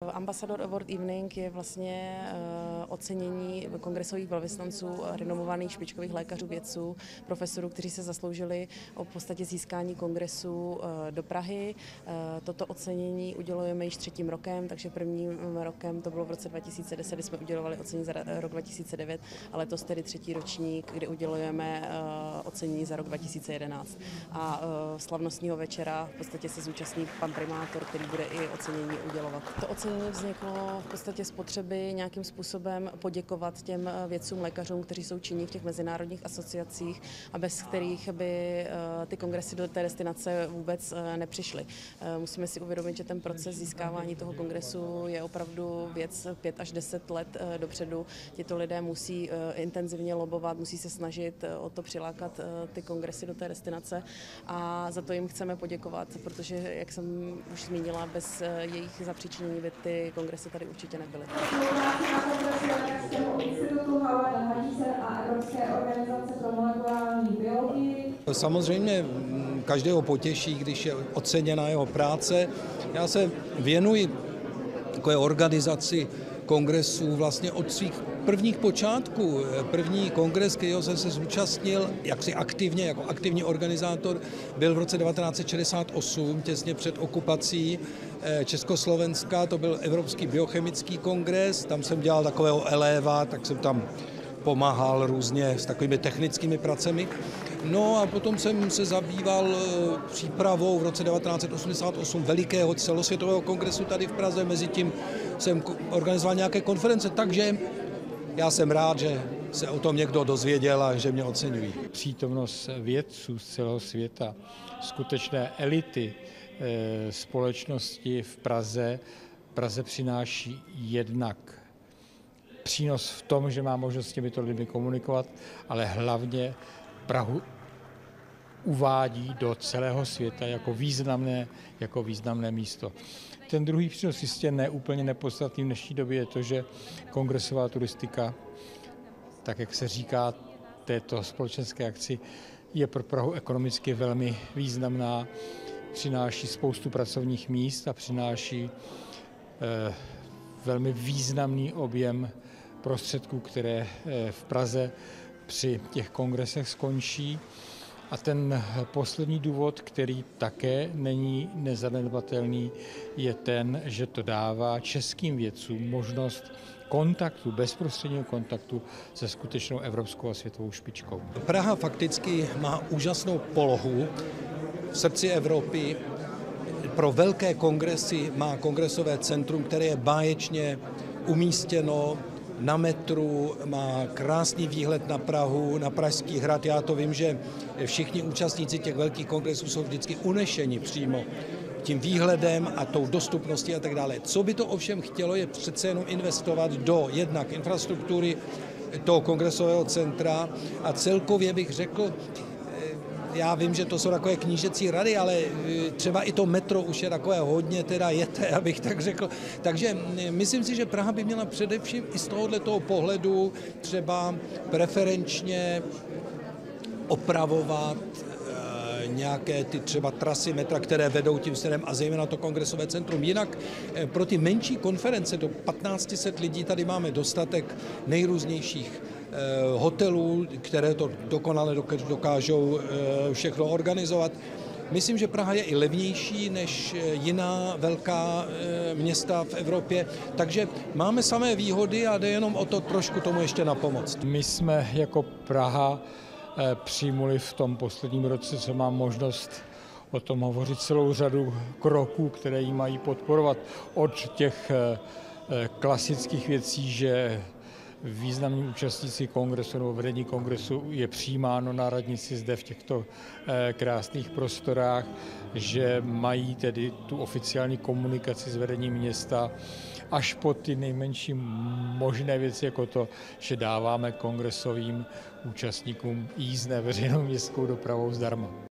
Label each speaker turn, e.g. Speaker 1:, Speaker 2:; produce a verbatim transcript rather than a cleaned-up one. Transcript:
Speaker 1: Ambassador Award Evening je vlastně uh, ocenění kongresových velvyslanců, renomovaných špičkových lékařů, vědců, profesorů, kteří se zasloužili o podstatě získání kongresu uh, do Prahy. Uh, toto ocenění udělujeme již třetím rokem, takže prvním rokem to bylo v roce dva tisíce deset, kdy jsme udělovali ocenění za rok dva tisíce devět, ale letos tedy třetí ročník, kdy udělujeme uh, ocenění za rok dva tisíce jedenáct. A uh, slavnostního večera v podstatě se zúčastní pan primátor, který bude i ocenění udělovat. To ocenění vzniklo v podstatě z potřeby nějakým způsobem poděkovat těm vědcům, lékařům, kteří jsou činní v těch mezinárodních asociacích a bez kterých by ty kongresy do té destinace vůbec nepřišly. Musíme si uvědomit, že ten proces získávání toho kongresu je opravdu věc pět až deset let dopředu. Tito lidé musí intenzivně lobovat, musí se snažit o to přilákat ty kongresy do té destinace a za to jim chceme poděkovat, protože, jak jsem už zmínila, bez jejich zapříčinění by ty kongresy tady určitě nebyly.
Speaker 2: Samozřejmě každého potěší, když je oceněna jeho práce. Já se věnuji takové organizaci kongresů vlastně od svých prvních počátků. První kongres, kterého jsem se zúčastnil jaksi aktivně, jako aktivní organizátor, byl v roce devatenáct set šedesát osm, těsně před okupací Československa. To byl Evropský biochemický kongres, tam jsem dělal takového eléva, tak jsem tam pomáhal různě s takovými technickými pracemi. No a potom jsem se zabýval přípravou v roce devatenáct set osmdesát osm velikého celosvětového kongresu tady v Praze. Mezitím jsem organizoval nějaké konference, takže já jsem rád, že se o tom někdo dozvěděl a že mě oceňují.
Speaker 3: Přítomnost vědců z celého světa, skutečné elity e, společnosti v Praze, Praze přináší jednak přínos v tom, že má možnost s těmito lidmi komunikovat, ale hlavně Prahu uvádí do celého světa jako významné, jako významné místo. Ten druhý přínos jistě ne úplně nepodstatný v dnešní době je to, že kongresová turistika, tak jak se říká této společenské akci, je pro Prahu ekonomicky velmi významná, přináší spoustu pracovních míst a přináší eh, velmi významný objem prostředků, které eh, v Praze při těch kongresech skončí. A ten poslední důvod, který také není nezanedbatelný, je ten, že to dává českým vědcům možnost kontaktu, bezprostředního kontaktu se skutečnou evropskou a světovou špičkou.
Speaker 2: Praha fakticky má úžasnou polohu v srdci Evropy. Pro velké kongresy má kongresové centrum, které je báječně umístěno na metru, má krásný výhled na Prahu, na Pražský hrad. Já to vím, že všichni účastníci těch velkých kongresů jsou vždycky unešeni přímo tím výhledem a tou dostupností a tak dále. Co by to ovšem chtělo, je přece jenom investovat do jednak infrastruktury toho kongresového centra a celkově bych řekl, já vím, že to jsou takové knížecí rady, ale třeba i to metro už je takové hodně teda jete, abych tak řekl. Takže myslím si, že Praha by měla především i z tohoto pohledu třeba preferenčně opravovat nějaké ty třeba trasy metra, které vedou tím směrem a zejména to kongresové centrum. Jinak pro ty menší konference do patnáct set lidí tady máme dostatek nejrůznějších hotelů, které to dokonale dokážou všechno organizovat. Myslím, že Praha je i levnější než jiná velká města v Evropě, takže máme samé výhody a jde jenom o to trošku tomu ještě napomoct.
Speaker 3: My jsme jako Praha přijmuli v tom posledním roce, co mám možnost o tom hovořit, celou řadu kroků, které jí mají podporovat. Od těch klasických věcí, že významní účastníci kongresu nebo vedení kongresu je přijímáno na radnici zde v těchto krásných prostorách, že mají tedy tu oficiální komunikaci s vedením města, až po ty nejmenší možné věci, jako to, že dáváme kongresovým účastníkům jízdné veřejnou městskou dopravou zdarma.